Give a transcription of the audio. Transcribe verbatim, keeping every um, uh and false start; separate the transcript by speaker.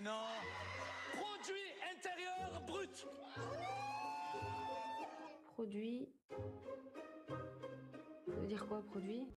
Speaker 1: non. Produit intérieur brut.
Speaker 2: Produit. Ça veut dire quoi, produit?